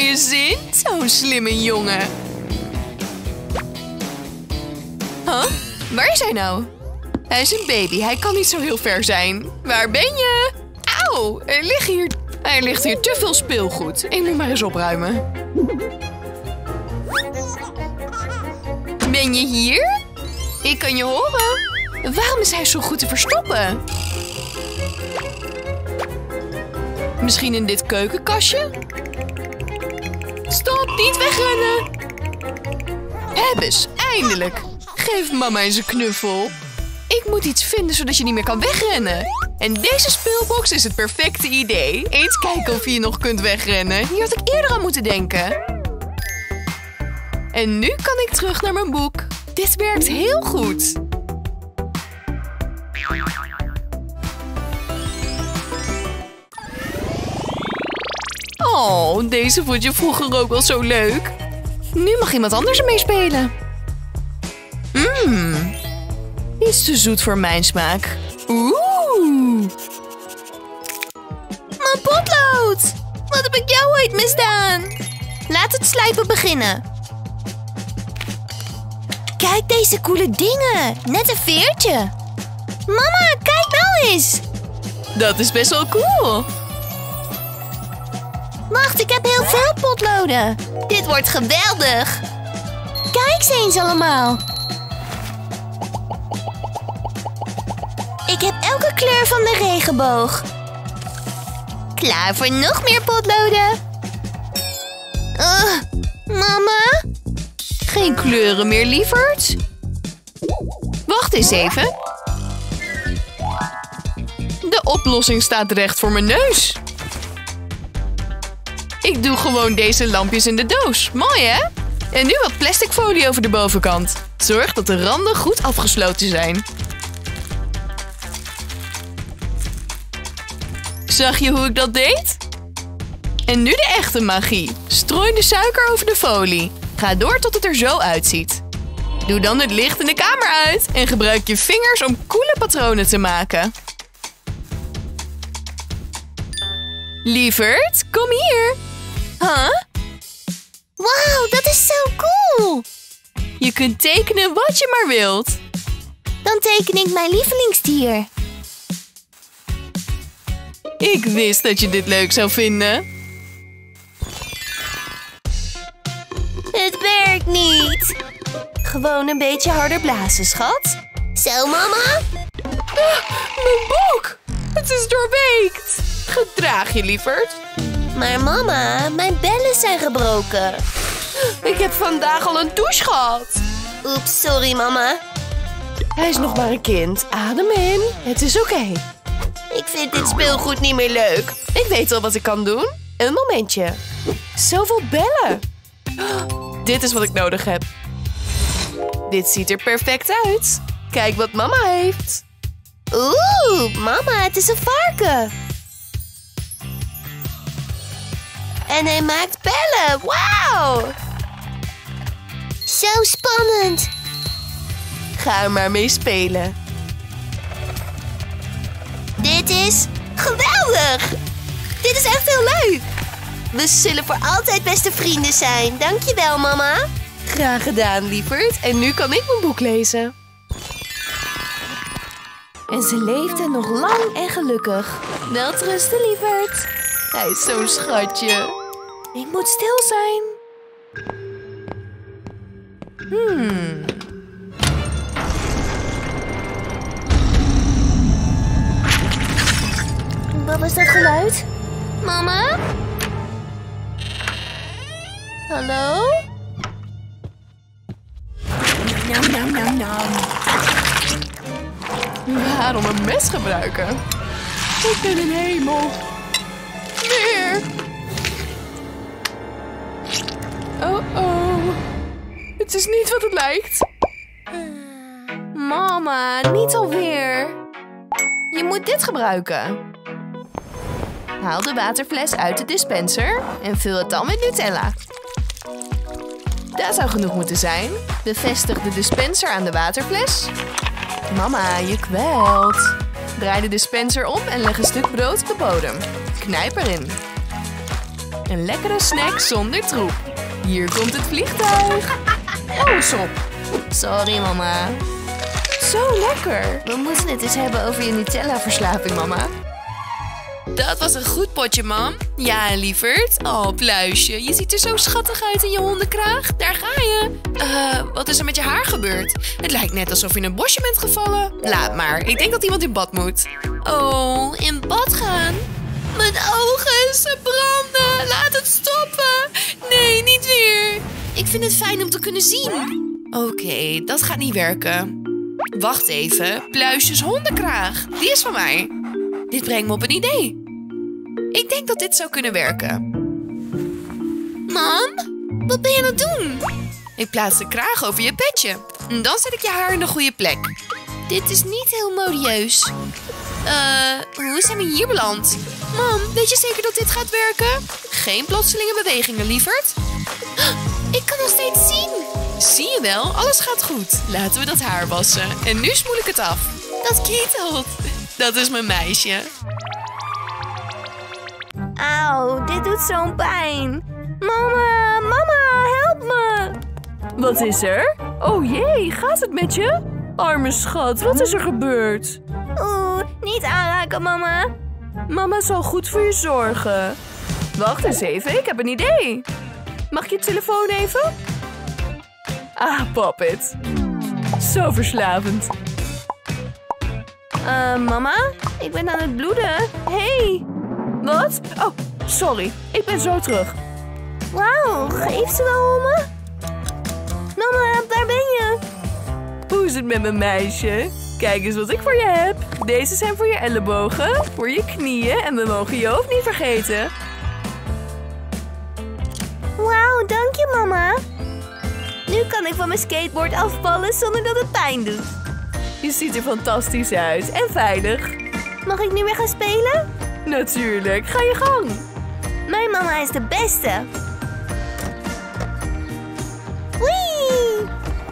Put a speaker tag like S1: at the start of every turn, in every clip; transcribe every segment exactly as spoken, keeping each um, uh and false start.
S1: je zin? Zo'n slimme jongen. Huh? Waar is hij nou? Hij is een baby, hij kan niet zo heel ver zijn. Waar ben je? Auw, er ligt hier... Er ligt hier te veel speelgoed. Ik moet maar eens opruimen. Ben je hier? Ik kan je horen. Waarom is hij zo goed te verstoppen? Misschien in dit keukenkastje? Stop, niet wegrennen! Hebbes, eindelijk! Geef mama eens een knuffel. Ik moet iets vinden zodat je niet meer kan wegrennen. En deze speelbox is het perfecte idee. Eens kijken of je nog kunt wegrennen. Hier had ik eerder aan moeten denken. En nu kan ik terug naar mijn boek. Dit werkt heel goed. Oh, deze vond je vroeger ook wel zo leuk. Nu mag iemand anders ermee spelen. Mmm, iets te zoet voor mijn smaak. Oeh. Mijn potlood! Wat heb ik jou ooit misdaan?
S2: Laat het slijpen beginnen. Kijk deze coole dingen. Net een veertje. Mama, kijk nou eens.
S1: Dat is best wel cool.
S2: Wacht, ik heb heel veel potloden. Dit wordt geweldig. Kijk ze eens allemaal. Ik heb elke kleur van de regenboog. Klaar voor nog meer potloden. Uh, mama?
S1: Geen kleuren meer, lieverd? Wacht eens even. De oplossing staat recht voor mijn neus. Ik doe gewoon deze lampjes in de doos. Mooi, hè? En nu wat plastic folie over de bovenkant. Zorg dat de randen goed afgesloten zijn. Zag je hoe ik dat deed? En nu de echte magie. Strooi de suiker over de folie. Ga door tot het er zo uitziet. Doe dan het licht in de kamer uit en gebruik je vingers om coole patronen te maken. Lieverd, kom hier. Huh?
S2: Wauw, dat is zo cool.
S1: Je kunt tekenen wat je maar wilt.
S2: Dan teken ik mijn lievelingsdier.
S1: Ik wist dat je dit leuk zou vinden.
S2: Het werkt niet. Gewoon een beetje harder blazen, schat. Zo, mama.
S1: Ah, mijn boek! Het is doorweekt. Gedraag je, lieverd.
S2: Maar mama, mijn bellen zijn gebroken.
S1: Ik heb vandaag al een douche gehad.
S2: Oeps, sorry mama.
S1: Hij is nog maar een kind. Adem in. Het is oké. Okay.
S2: Ik vind dit speelgoed niet meer leuk.
S1: Ik weet al wat ik kan doen. Een momentje. Zoveel bellen. Dit is wat ik nodig heb. Dit ziet er perfect uit. Kijk wat mama heeft.
S2: Oeh, mama, het is een varken. En hij maakt bellen. Wauw. Zo spannend.
S1: Ga er maar mee spelen.
S2: Dit is geweldig. Dit is echt heel leuk. We zullen voor altijd beste vrienden zijn. Dankjewel, mama.
S1: Graag gedaan, lieverd. En nu kan ik mijn boek lezen. En ze leefden nog lang en gelukkig. Welterusten, lieverd. Hij is zo'n schatje. Ik moet stil zijn. Hmm.
S2: Wat was dat geluid? Mama? Hallo?
S1: Nam, nam, nam, nam. Waarom een mes gebruiken? Ik ben in hemel. Weer. Oh oh. Het is niet wat het lijkt. Mama, niet alweer. Je moet dit gebruiken. Haal de waterfles uit de dispenser en vul het dan met Nutella. Dat zou genoeg moeten zijn. Bevestig de dispenser aan de waterfles. Mama, je kwelt. Draai de dispenser om en leg een stuk brood op de bodem. Knijp erin. Een lekkere snack zonder troep. Hier komt het vliegtuig. Oh, sop. Sorry, mama. Zo lekker. We moeten het eens hebben over je Nutella-verslaving, mama. Dat was een goed potje, mam. Ja, lieverd. Oh, pluisje. Je ziet er zo schattig uit in je hondenkraag. Daar ga je. Uh, wat is er met je haar gebeurd? Het lijkt net alsof je in een bosje bent gevallen. Laat maar. Ik denk dat iemand in bad moet. Oh, in bad gaan? Mijn ogen, ze branden. Laat het stoppen. Nee, niet weer. Ik vind het fijn om te kunnen zien. Oké, okay, dat gaat niet werken. Wacht even. Pluisjes hondenkraag. Die is van mij. Dit brengt me op een idee. Ik denk dat dit zou kunnen werken. Mam, wat ben je aan het doen? Ik plaats de kraag over je petje. En dan zet ik je haar in de goede plek. Dit is niet heel modieus. Eh, uh, hoe zijn we hier beland? Mam, weet je zeker dat dit gaat werken? Geen plotselinge bewegingen, lieverd. Ik kan nog steeds zien. Zie je wel, alles gaat goed. Laten we dat haar wassen. En nu spoel ik het af. Dat kietelt. Dat is mijn meisje. Auw, dit doet zo'n pijn. Mama, mama, help me. Wat is er? Oh jee, gaat het met je? Arme schat, wat is er gebeurd? Oeh, niet aanraken, mama. Mama zal goed voor je zorgen. Wacht eens even, ik heb een idee. Mag ik je telefoon even? Ah, Poppet. Zo verslavend. Uh, mama, ik ben aan het bloeden. Hey. Wat? Oh, sorry. Ik ben zo terug. Wauw, geeft ze wel om me? Mama, daar ben je. Hoe is het met mijn meisje? Kijk eens wat ik voor je heb. Deze zijn voor je ellebogen, voor je knieën en we mogen je hoofd niet vergeten. Wauw, dank je, mama. Nu kan ik van mijn skateboard afvallen zonder dat het pijn doet. Je ziet er fantastisch uit en veilig. Mag ik nu weer gaan spelen? Natuurlijk, ga je gang. Mijn mama is de beste. Wee!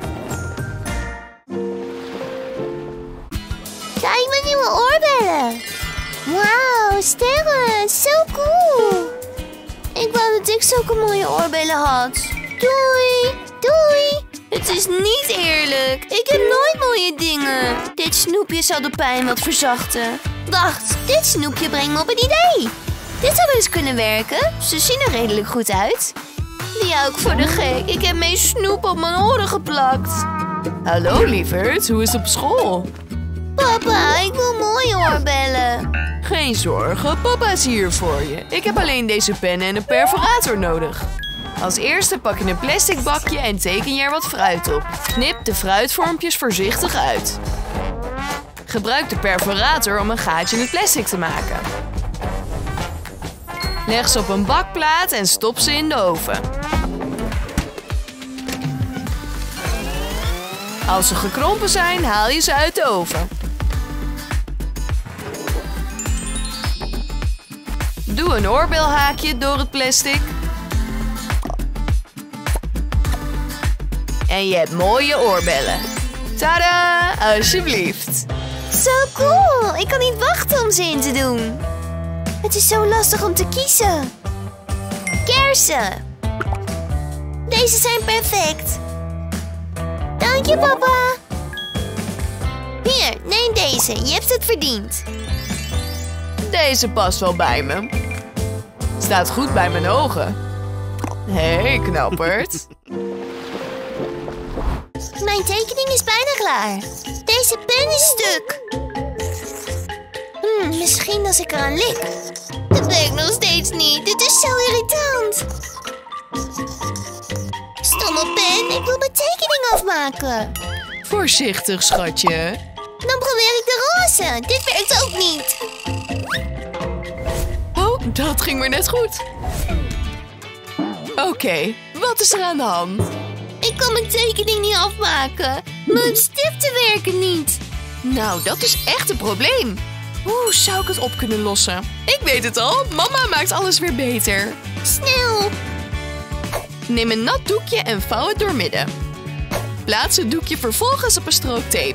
S1: Kijk mijn nieuwe oorbellen. Wauw, sterren, zo cool. Ik wou dat ik zulke mooie oorbellen had. Doei, doei. Het is niet eerlijk. Ik heb nooit mooie dingen. Dit snoepje zal de pijn wat verzachten. Wacht, dit snoepje brengt me op een idee. Dit zou wel eens kunnen werken. Ze zien er redelijk goed uit. Die hou ik voor de gek. Ik heb mijn snoep op mijn oren geplakt. Hallo lieverd, hoe is het op school? Papa, ik wil mooie oorbellen. Geen zorgen, papa is hier voor je. Ik heb alleen deze pen en een perforator nodig. Als eerste pak je een plastic bakje en teken je er wat fruit op. Knip de fruitvormpjes voorzichtig uit. Gebruik de perforator om een gaatje in het plastic te maken. Leg ze op een bakplaat en stop ze in de oven. Als ze gekrompen zijn, haal je ze uit de oven. Doe een oorbelhaakje door het plastic. En je hebt mooie oorbellen. Tada, alsjeblieft. Zo cool. Ik kan niet wachten om ze in te doen. Het is zo lastig om te kiezen. Kersen. Deze zijn perfect. Dank je, papa. Hier, neem deze. Je hebt het verdiend. Deze past wel bij me. Staat goed bij mijn ogen. Hé, hey, knapperd. Mijn tekening is bijna klaar. Deze pen is stuk. Hmm, misschien als ik eraan lik. Dat werkt nog steeds niet. Dit is zo irritant. Stomme pen, ik wil mijn tekening afmaken. Voorzichtig, schatje. Dan probeer ik de roze. Dit werkt ook niet. Oh, dat ging maar net goed. Oké, okay, wat is er aan de hand? Ik kan mijn tekening niet afmaken. Mijn stiften werken niet. Nou, dat is echt een probleem. Hoe zou ik het op kunnen lossen? Ik weet het al. Mama maakt alles weer beter. Snel. Neem een nat doekje en vouw het doormidden. Plaats het doekje vervolgens op een strook tape.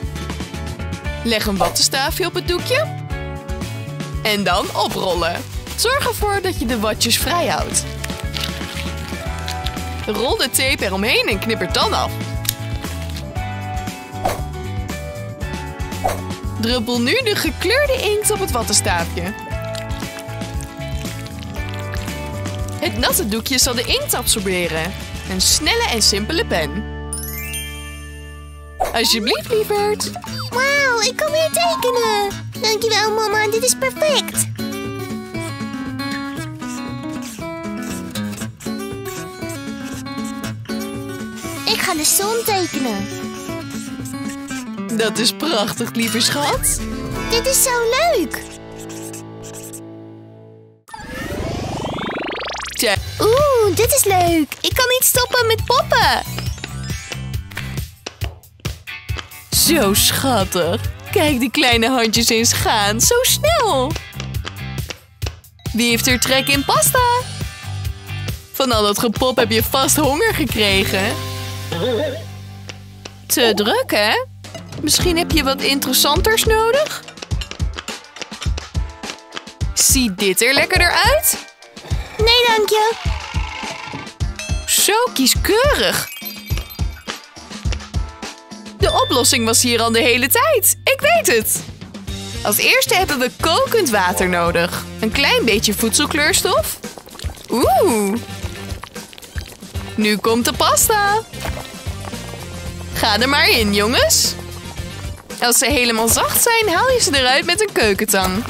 S1: Leg een wattenstaafje op het doekje. En dan oprollen. Zorg ervoor dat je de watjes vrij houdt. Rol de tape eromheen en knip het dan af. Druppel nu de gekleurde inkt op het wattenstaafje. Het natte doekje zal de inkt absorberen. Een snelle en simpele pen. Alsjeblieft, lieverd.
S2: Wauw, ik kan weer tekenen. Dankjewel, mama. Dit is perfect. Ik ga de zon tekenen.
S1: Dat is prachtig, lieve schat.
S2: Dit is zo leuk.
S1: Tja.
S2: Oeh, dit is leuk. Ik kan niet stoppen met poppen.
S1: Zo schattig. Kijk die kleine handjes eens gaan. Zo snel. Wie heeft er trek in pasta? Van al dat gepop heb je vast honger gekregen. Te druk, hè? Misschien heb je wat interessanters nodig? Ziet dit er lekkerder uit?
S2: Nee, dank je.
S1: Zo kieskeurig. De oplossing was hier al de hele tijd. Ik weet het. Als eerste hebben we kokend water nodig. Een klein beetje voedselkleurstof. Oeh. Nu komt de pasta. Ga er maar in, jongens. Als ze helemaal zacht zijn, haal je ze eruit met een keukentang.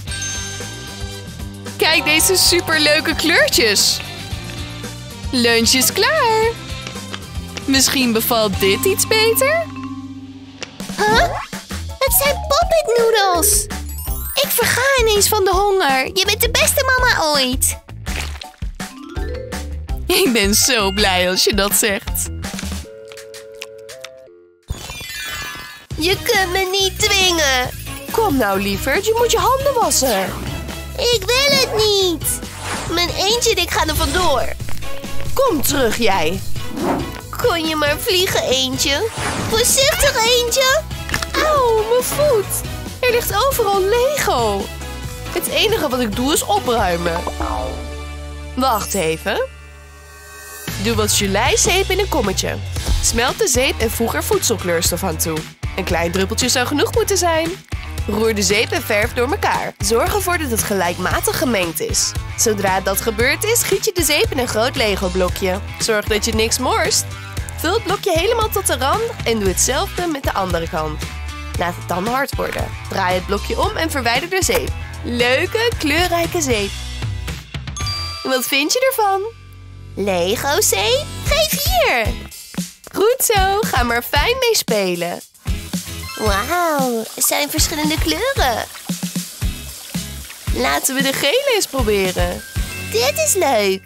S1: Kijk deze superleuke kleurtjes. Lunch is klaar. Misschien bevalt dit iets beter?
S2: Huh? Het zijn poppetnoedels. Ik verga ineens van de honger. Je bent de beste mama ooit.
S1: Ik ben zo blij als je dat zegt.
S2: Je kunt me niet dwingen.
S1: Kom nou, lieverd, je moet je handen wassen.
S2: Ik wil het niet. Mijn eentje en ik gaan er vandoor.
S1: Kom terug, jij.
S2: Kon je maar vliegen, eentje? Voorzichtig, eentje.
S1: Auw, mijn voet. Er ligt overal Lego. Het enige wat ik doe is opruimen. Wacht even. Doe wat gelei-zeep in een kommetje. Smelt de zeep en voeg er voedselkleurstof aan toe. Een klein druppeltje zou genoeg moeten zijn. Roer de zeep en verf door elkaar. Zorg ervoor dat het gelijkmatig gemengd is. Zodra dat gebeurd is, giet je de zeep in een groot Lego-blokje. Zorg dat je niks morst. Vul het blokje helemaal tot de rand en doe hetzelfde met de andere kant. Laat het dan hard worden. Draai het blokje om en verwijder de zeep. Leuke, kleurrijke zeep. Wat vind je ervan?
S2: Lego zeep? Geef hier.
S1: Goed zo, ga maar fijn mee spelen.
S2: Wauw, er zijn verschillende kleuren.
S1: Laten we de gele eens proberen.
S2: Dit is leuk.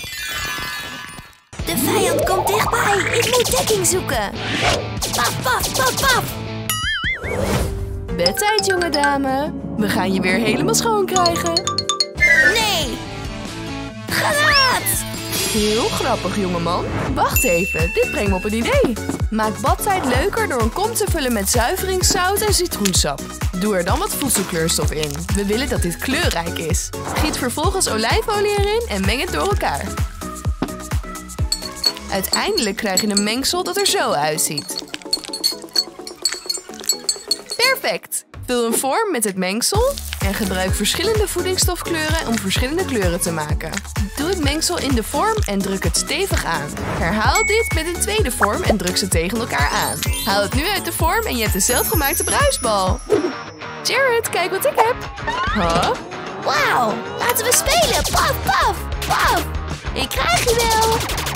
S2: De vijand komt dichtbij. Ik moet dekking zoeken. Paf, paf, paf, paf.
S1: Bedtijd, jonge dame. We gaan je weer helemaal schoon krijgen.
S2: Nee. Granaat.
S1: Heel grappig, jongeman. Wacht even, dit brengt me op een idee. Maak badtijd leuker door een kom te vullen met zuiveringszout en citroensap. Doe er dan wat voedselkleurstof in. We willen dat dit kleurrijk is. Giet vervolgens olijfolie erin en meng het door elkaar. Uiteindelijk krijg je een mengsel dat er zo uitziet. Perfect! Vul een vorm met het mengsel en gebruik verschillende voedingsstofkleuren om verschillende kleuren te maken. Doe het mengsel in de vorm en druk het stevig aan. Herhaal dit met een tweede vorm en druk ze tegen elkaar aan. Haal het nu uit de vorm en je hebt een zelfgemaakte bruisbal. Jared, kijk wat ik heb. Huh?
S2: Wauw, laten we spelen. Paf, paf, paf. Ik krijg je wel.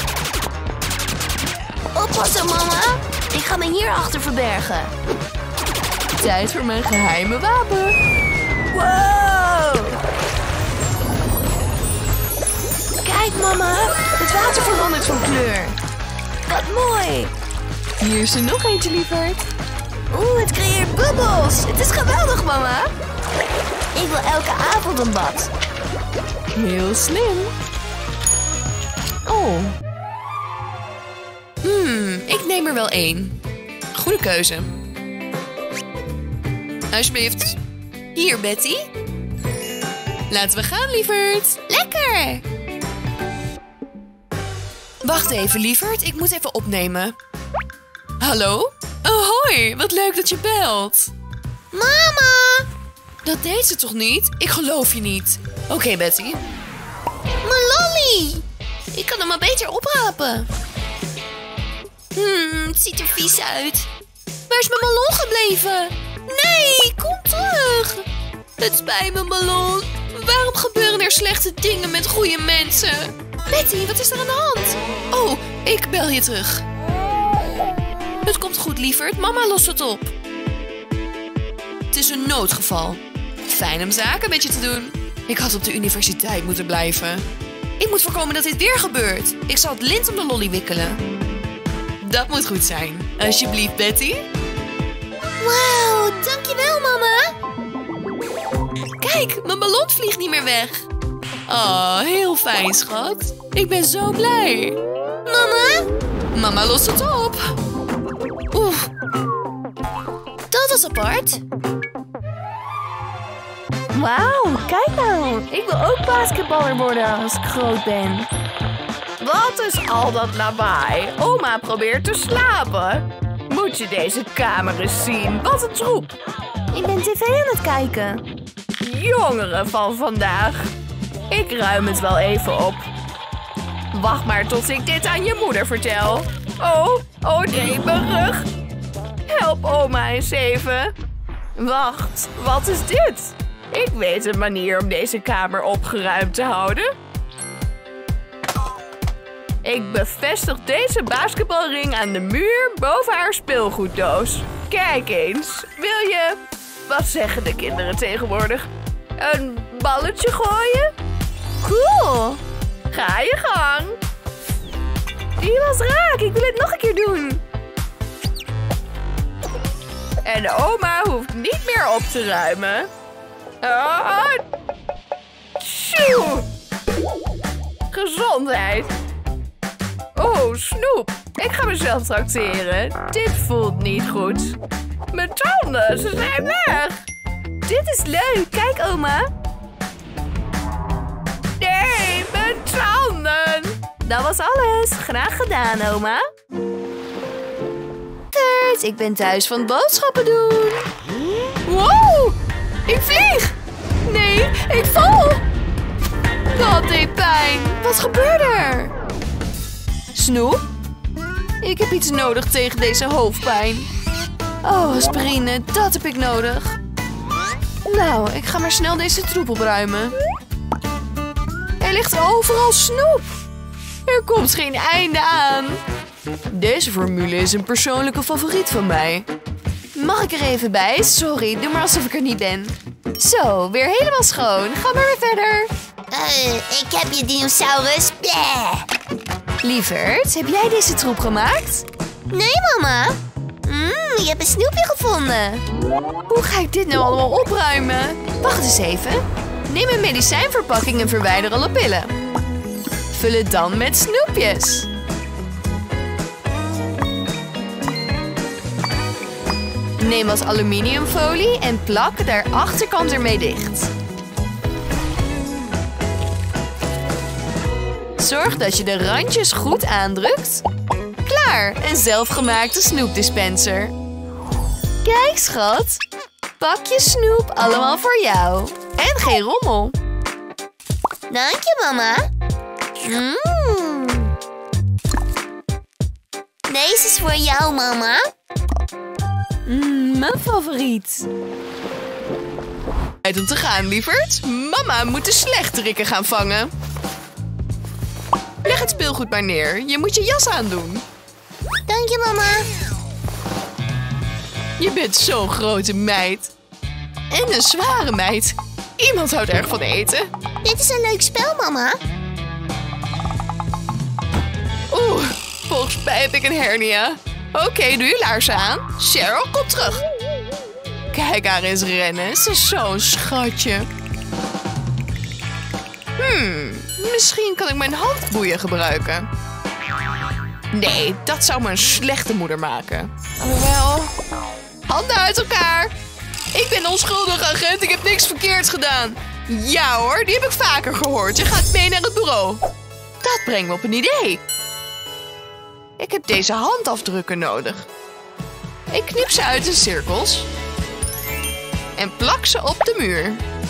S2: Oppassen, mama. Ik ga me hierachter verbergen.
S1: Tijd voor mijn geheime wapen.
S2: Wow. Kijk, mama. Het water verandert van kleur. Wat mooi.
S1: Hier is er nog eentje, lieverd.
S2: Oeh, het creëert bubbels. Het is geweldig, mama. Ik wil elke avond een bad.
S1: Heel slim. Oh. Hmm, ik neem er wel één. Goede keuze. Alsjeblieft. Hier, Betty. Laten we gaan, lieverd.
S2: Lekker!
S1: Wacht even, lieverd. Ik moet even opnemen. Hallo? Oh, hoi. Wat leuk dat je belt.
S2: Mama!
S1: Dat deed ze toch niet? Ik geloof je niet. Oké, okay, Betty.
S2: Mijn lolly! Ik kan hem maar beter oprapen. Hmm, het ziet er vies uit. Waar is mijn ballon gebleven? Nee, kom terug! Het spijt me, ballon. Waarom gebeuren er slechte dingen met goede mensen? Betty, wat is er aan de hand?
S1: Oh, ik bel je terug. Het komt goed, lieverd. Mama lost het op. Het is een noodgeval. Fijn om zaken met je te doen. Ik had op de universiteit moeten blijven. Ik moet voorkomen dat dit weer gebeurt. Ik zal het lint om de lolly wikkelen. Dat moet goed zijn. Alsjeblieft, Betty.
S2: Wauw, dankjewel, mama.
S1: Kijk, mijn ballon vliegt niet meer weg. Oh, heel fijn, schat. Ik ben zo blij.
S2: Mama?
S1: Mama lost het op. Oeh.
S2: Dat was apart.
S3: Wauw, kijk nou. Ik wil ook basketballer worden als ik groot ben. Wat is al dat lawaai? Oma probeert te slapen. Moet je deze kamer eens zien? Wat een troep.
S2: Ik ben tv aan het kijken.
S3: Jongeren van vandaag. Ik ruim het wel even op. Wacht maar tot ik dit aan je moeder vertel. Oh, oh nee, mijn rug. Help oma eens even. Wacht, wat is dit? Ik weet een manier om deze kamer opgeruimd te houden. Ik bevestig deze basketbalring aan de muur boven haar speelgoeddoos. Kijk eens, wil je... Wat zeggen de kinderen tegenwoordig? Een balletje gooien? Cool! Ga je gang! Die was raak, ik wil het nog een keer doen. En oma hoeft niet meer op te ruimen. Ah, tjoe! Gezondheid! Oh, snoep! Ik ga mezelf tracteren. Dit voelt niet goed. Mijn tanden, ze zijn weg! Dit is leuk, kijk oma. Nee, mijn tanden! Dat was alles. Graag gedaan, oma.
S1: Tert, ik ben thuis van boodschappen doen. Wow, ik vlieg! Nee, ik val! Dat deed pijn. Wat gebeurde er? Snoep? Ik heb iets nodig tegen deze hoofdpijn. Oh, aspirine, dat heb ik nodig. Nou, ik ga maar snel deze troep opruimen. Er ligt overal snoep. Er komt geen einde aan. Deze formule is een persoonlijke favoriet van mij. Mag ik er even bij? Sorry, doe maar alsof ik er niet ben. Zo, weer helemaal schoon. Ga maar weer verder.
S2: Uh, ik heb je dinosaurus. Bleh.
S1: Lieverd, heb jij deze troep gemaakt?
S2: Nee, mama. Mm, je hebt een snoepje gevonden.
S1: Hoe ga ik dit nou allemaal opruimen? Wacht eens even. Neem een medicijnverpakking en verwijder alle pillen. Vul het dan met snoepjes. Neem wat aluminiumfolie en plak de achterkant ermee dicht. Zorg dat je de randjes goed aandrukt. Klaar, een zelfgemaakte snoepdispenser. Kijk, schat. Pak je snoep, allemaal voor jou. En geen rommel.
S2: Dank je, mama. Mm. Deze is voor jou, mama.
S1: Mm, mijn favoriet. Tijd om te gaan, lieverd. Mama moet de slechterikken gaan vangen. Leg het speelgoed maar neer. Je moet je jas aandoen.
S2: Dank je, mama.
S1: Je bent zo'n grote meid. En een zware meid. Iemand houdt erg van eten.
S2: Dit is een leuk spel, mama.
S1: Oeh, volgens mij heb ik een hernia. Oké, okay, doe je laarzen aan. Cheryl, kom terug. Kijk haar eens rennen. Ze is zo'n schatje. Hmm, misschien kan ik mijn handboeien gebruiken. Nee, dat zou me een slechte moeder maken. Alhoewel... Handen uit elkaar. Ik ben onschuldig, agent. Ik heb niks verkeerds gedaan. Ja hoor, die heb ik vaker gehoord. Je gaat mee naar het bureau. Dat brengt me op een idee. Ik heb deze handafdrukken nodig. Ik knip ze uit in cirkels. En plak ze op de muur.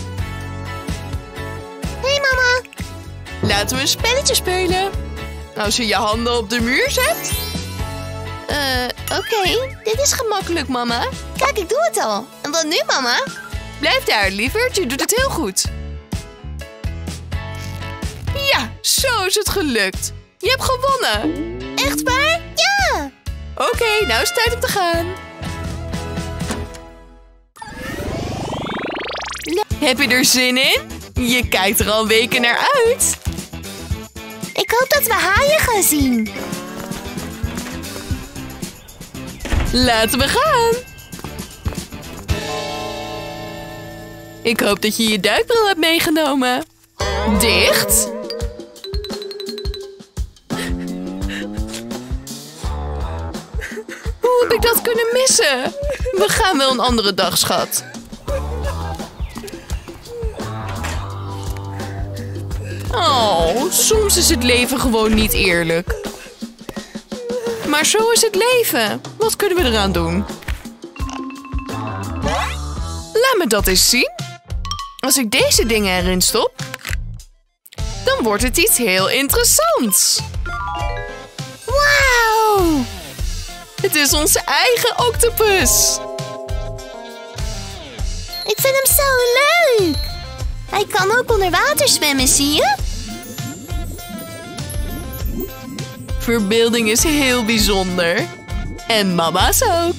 S1: Hé hey mama. Laten we een spelletje spelen. Als je je handen op de muur zet. Eh, uh, oké. Okay. Dit is gemakkelijk, mama. Kijk, ik doe het al. En wat nu, mama? Blijf daar, lieverd. Je doet het heel goed. Ja, zo is het gelukt. Je hebt gewonnen. Echt waar? Ja. Oké, okay, nou is het tijd om te gaan. Heb je er zin in? Je kijkt er al weken naar uit.
S2: Ik hoop dat we haaien gaan zien.
S1: Laten we gaan. Ik hoop dat je je duikbril hebt meegenomen. Dicht. Hoe heb ik dat kunnen missen? We gaan wel een andere dag, schat. Oh, soms is het leven gewoon niet eerlijk. Maar zo is het leven. Wat kunnen we eraan doen? Laat me dat eens zien. Als ik deze dingen erin stop, dan wordt het iets heel interessants.
S2: Wauw!
S1: Het is onze eigen octopus.
S2: Ik vind hem zo leuk. Hij kan ook onder water zwemmen, zie je?
S1: Verbeelding is heel bijzonder. En mama's ook.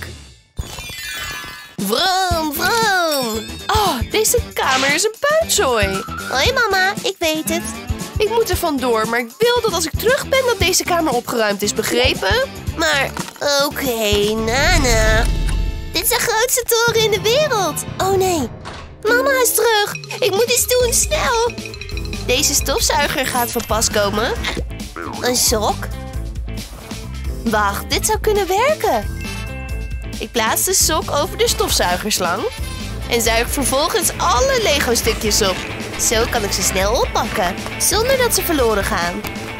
S2: Vroom, vroom.
S1: Oh, deze kamer is een puinzooi.
S2: Hoi mama, ik weet het.
S1: Ik moet er vandoor, maar ik wil dat als ik terug ben dat deze kamer opgeruimd is, begrepen?
S2: Maar, oké, okay, Nana. Dit is de grootste toren in de wereld. Oh nee, mama is terug. Ik moet iets doen, snel.
S1: Deze stofzuiger gaat van pas komen.
S2: Een sok?
S1: Wacht, dit zou kunnen werken. Ik plaats de sok over de stofzuigerslang en zuig vervolgens alle Lego-stukjes op.
S2: Zo kan ik ze snel oppakken, zonder dat ze verloren gaan.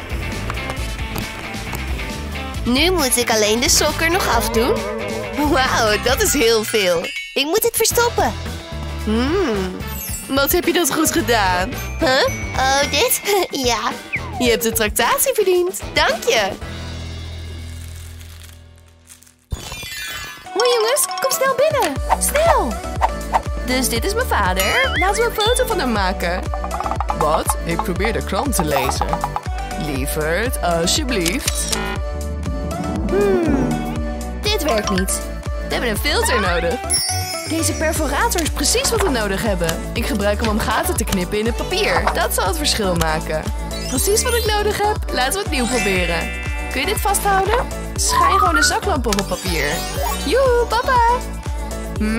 S2: Nu moet ik alleen de sok er nog afdoen.
S1: Wauw, dat is heel veel.
S2: Ik moet het verstoppen.
S1: Hmm, wat heb je dat goed gedaan?
S2: Huh? Oh, dit? Ja.
S1: Je hebt de tractatie verdiend. Dank je. Hoi jongens, kom snel binnen. Snel. Dus dit is mijn vader. Laten we een foto van hem maken. Wat? Ik probeer de krant te lezen. Lieverd, alsjeblieft. Hmm, dit werkt niet. We hebben een filter nodig. Deze perforator is precies wat we nodig hebben. Ik gebruik hem om gaten te knippen in het papier. Dat zal het verschil maken. Precies wat ik nodig heb. Laten we het nieuw proberen. Kun je dit vasthouden? Schijn gewoon een zaklamp op het papier. Joe, papa! Hm?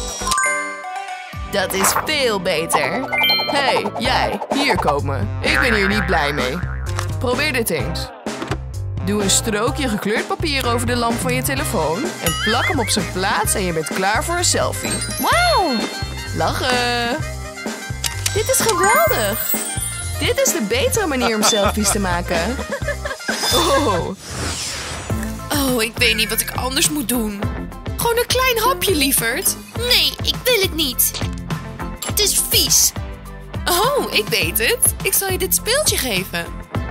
S1: Dat is veel beter. Hé, hey, jij, hier komen. Ik ben hier niet blij mee. Probeer dit eens. Doe een strookje gekleurd papier over de lamp van je telefoon en plak hem op zijn plaats en je bent klaar voor een selfie. Wauw! Lachen! Dit is geweldig! Dit is de betere manier om selfies te maken. Oh. Oh, ik weet niet wat ik anders moet doen. Gewoon een klein hapje, lieverd.
S2: Nee, ik wil het niet. Het is vies.
S1: Oh, ik weet het. Ik zal je dit speeltje geven.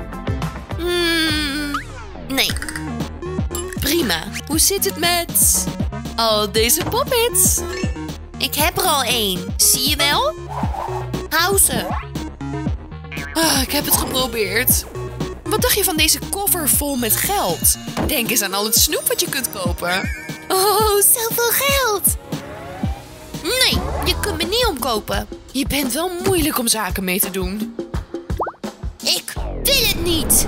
S2: Mm, nee.
S1: Prima. Hoe zit het met al deze poppets?
S2: Ik heb er al één. Zie je wel? Hou ze.
S1: Ah, ik heb het geprobeerd. Wat dacht je van deze koffer vol met geld? Denk eens aan al het snoep wat je kunt kopen.
S2: Oh, zoveel geld. Nee, je kunt me niet omkopen.
S1: Je bent wel moeilijk om zaken mee te doen.
S2: Ik wil het niet.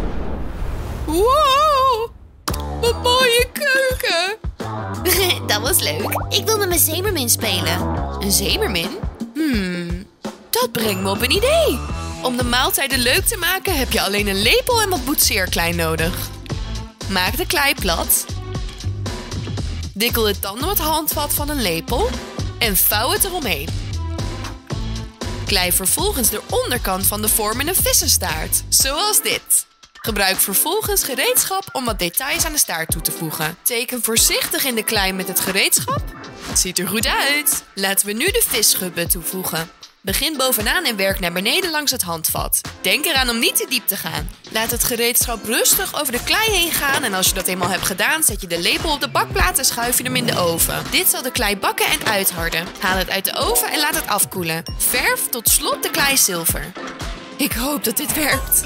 S1: Wow, wat mooie keuken.
S2: Dat was leuk. Ik wil met mijn zeemermin spelen.
S1: Een zeemermin? Hmm, dat brengt me op een idee. Om de maaltijden leuk te maken heb je alleen een lepel en wat boetseerklei nodig. Maak de klei plat. Dikkel het dan door het handvat van een lepel en vouw het eromheen. Klei vervolgens de onderkant van de vormende vissenstaart, zoals dit. Gebruik vervolgens gereedschap om wat details aan de staart toe te voegen. Teken voorzichtig in de klei met het gereedschap. Het ziet er goed uit. Laten we nu de visschubben toevoegen. Begin bovenaan en werk naar beneden langs het handvat. Denk eraan om niet te diep te gaan. Laat het gereedschap rustig over de klei heen gaan en als je dat eenmaal hebt gedaan, zet je de lepel op de bakplaat en schuif je hem in de oven. Dit zal de klei bakken en uitharden. Haal het uit de oven en laat het afkoelen. Verf tot slot de klei zilver. Ik hoop dat dit werkt.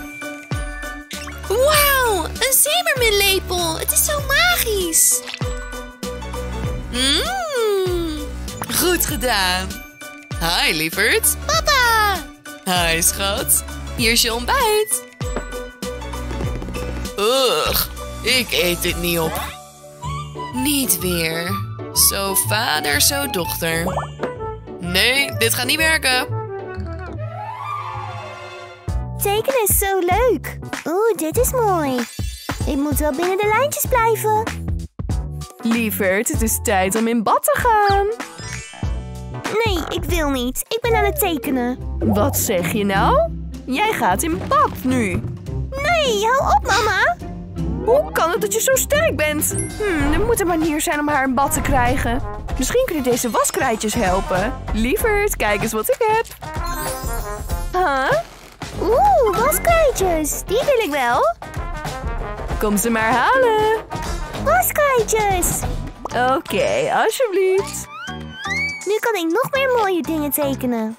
S2: Wauw, een zeemerminlepel. Het is zo magisch.
S1: Mmm, goed gedaan. Hi, lieverd.
S2: Papa.
S1: Hi, schat. Hier is je ontbijt. Ugh, ik eet dit niet op. Niet weer. Zo vader, zo dochter. Nee, dit gaat niet werken.
S4: Tekenen is zo leuk. Oeh, dit is mooi. Ik moet wel binnen de lijntjes blijven.
S3: Lieverd, het is tijd om in bad te gaan.
S4: Nee, ik wil niet. Ik ben aan het tekenen.
S3: Wat zeg je nou? Jij gaat in bad nu.
S4: Nee, hou op, mama.
S3: Hoe kan het dat je zo sterk bent? Hm, er moet een manier zijn om haar in bad te krijgen. Misschien kunnen deze waskrijtjes helpen. Lieverd, kijk eens wat ik heb. Huh?
S4: Oeh, waskrijtjes. Die wil ik wel.
S3: Kom ze maar halen.
S4: Waskrijtjes.
S3: Oké, okay, alsjeblieft.
S4: Nu kan ik nog meer mooie dingen tekenen.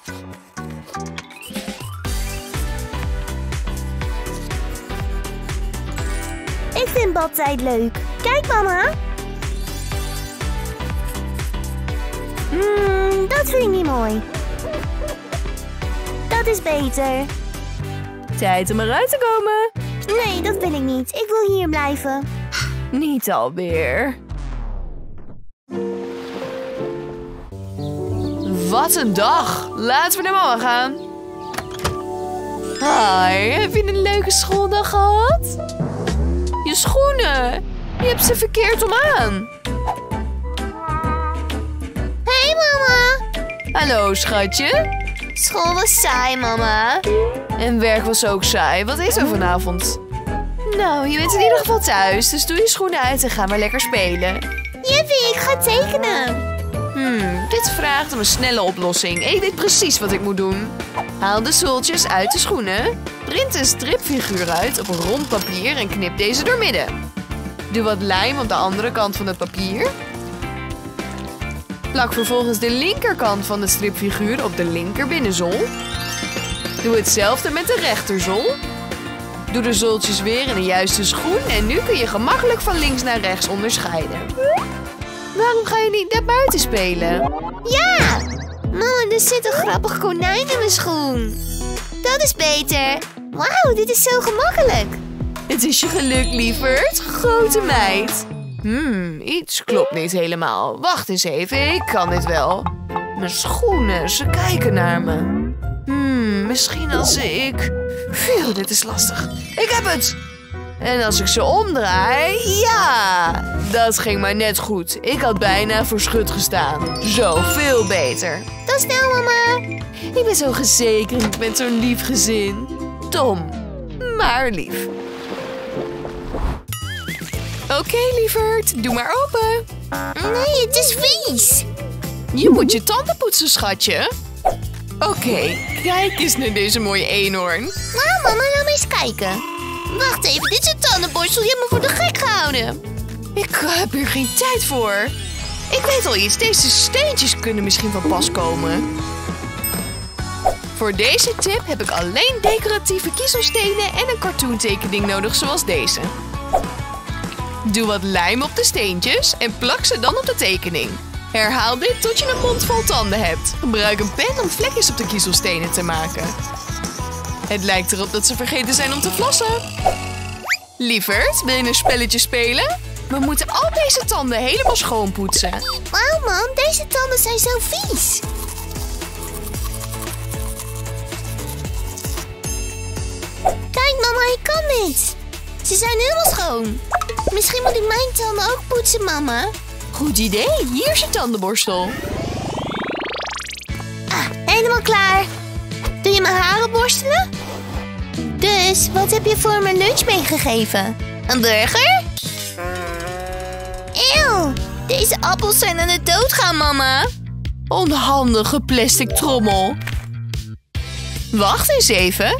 S4: Ik vind badtijd leuk. Kijk, mama. Hmm, dat vind ik niet mooi. Dat is beter.
S3: Tijd om eruit te komen.
S4: Nee, dat wil ik niet. Ik wil hier blijven.
S3: Niet alweer.
S1: Wat een dag. Laten we naar mama gaan. Hi, heb je een leuke schooldag gehad? Je schoenen. Je hebt ze verkeerd om aan.
S4: Hey, mama.
S1: Hallo, schatje.
S4: School was saai, mama.
S1: En werk was ook saai. Wat is er vanavond? Nou, je bent in ieder geval thuis, dus doe je schoenen uit en ga maar lekker spelen.
S4: Jiffy, ik ga tekenen.
S1: Hmm, dit vraagt om een snelle oplossing. Ik weet precies wat ik moet doen. Haal de zooltjes uit de schoenen. Print een stripfiguur uit op een rond papier en knip deze doormidden. Doe wat lijm op de andere kant van het papier. Plak vervolgens de linkerkant van de stripfiguur op de linker binnenzool. Doe hetzelfde met de rechterzol. Doe de zooltjes weer in de juiste schoen en nu kun je gemakkelijk van links naar rechts onderscheiden. Waarom ga je niet naar buiten spelen?
S4: Ja! Mama, er zit een grappig konijn in mijn schoen. Dat is beter. Wauw, dit is zo gemakkelijk.
S1: Het is je geluk, lieverd. Grote meid. Hmm, iets klopt niet helemaal. Wacht eens even, ik kan dit wel. Mijn schoenen, ze kijken naar me. Hmm, misschien als ik... Phew, dit is lastig. Ik heb het! En als ik ze omdraai... Ja! Dat ging maar net goed. Ik had bijna voor schut gestaan. Zo, veel beter.
S4: Tot snel, mama.
S1: Ik ben zo gezegend met zo'n lief gezin. Dom, maar lief. Oké, okay, lieverd. Doe maar open.
S4: Nee, het is vies.
S1: Je moet je tanden poetsen, schatje. Oké, okay, kijk eens naar deze mooie eenhoorn.
S4: Nou, mama, laat me eens kijken. Wacht even, dit is een tandenborstel. Je hebt me voor de gek gehouden.
S1: Ik heb hier geen tijd voor. Ik weet al iets. Deze steentjes kunnen misschien van pas komen. Voor deze tip heb ik alleen decoratieve kiezelstenen en een cartoontekening nodig zoals deze. Doe wat lijm op de steentjes en plak ze dan op de tekening. Herhaal dit tot je een mond vol tanden hebt. Gebruik een pen om vlekjes op de kiezelstenen te maken. Het lijkt erop dat ze vergeten zijn om te flossen. Lieverd, wil je een spelletje spelen? We moeten al deze tanden helemaal schoonpoetsen.
S4: Wauw, man, deze tanden zijn zo vies. Kijk, mama, ik kan dit. Ze zijn helemaal schoon. Misschien moet ik mijn tanden ook poetsen, mama.
S1: Goed idee. Hier is je tandenborstel.
S4: Ah, hé, helemaal klaar. Doe je mijn haren borstelen? Dus, wat heb je voor mijn lunch meegegeven? Een burger? Eeuw, deze appels zijn aan het doodgaan, mama.
S1: Onhandige plastic trommel. Wacht eens even.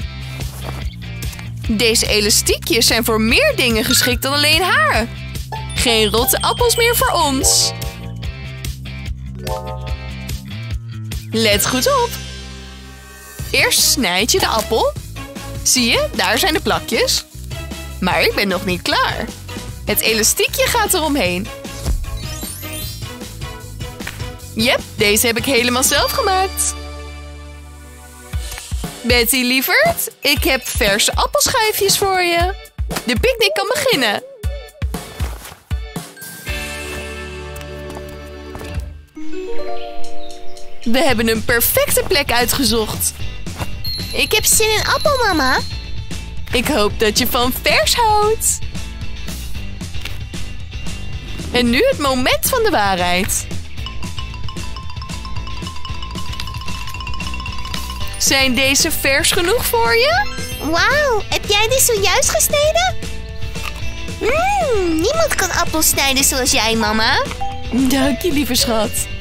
S1: Deze elastiekjes zijn voor meer dingen geschikt dan alleen haar. Geen rotte appels meer voor ons. Let goed op. Eerst snijd je de appel. Zie je, daar zijn de plakjes. Maar ik ben nog niet klaar. Het elastiekje gaat eromheen. Yep, deze heb ik helemaal zelf gemaakt. Betty, lieverd, ik heb verse appelschijfjes voor je. De picknick kan beginnen. We hebben een perfecte plek uitgezocht.
S4: Ik heb zin in appel, mama.
S1: Ik hoop dat je van vers houdt. En nu het moment van de waarheid. Zijn deze vers genoeg voor je?
S4: Wauw, heb jij dit zojuist gesneden? Mm, niemand kan appels snijden zoals jij, mama.
S1: Dank je, lieve schat.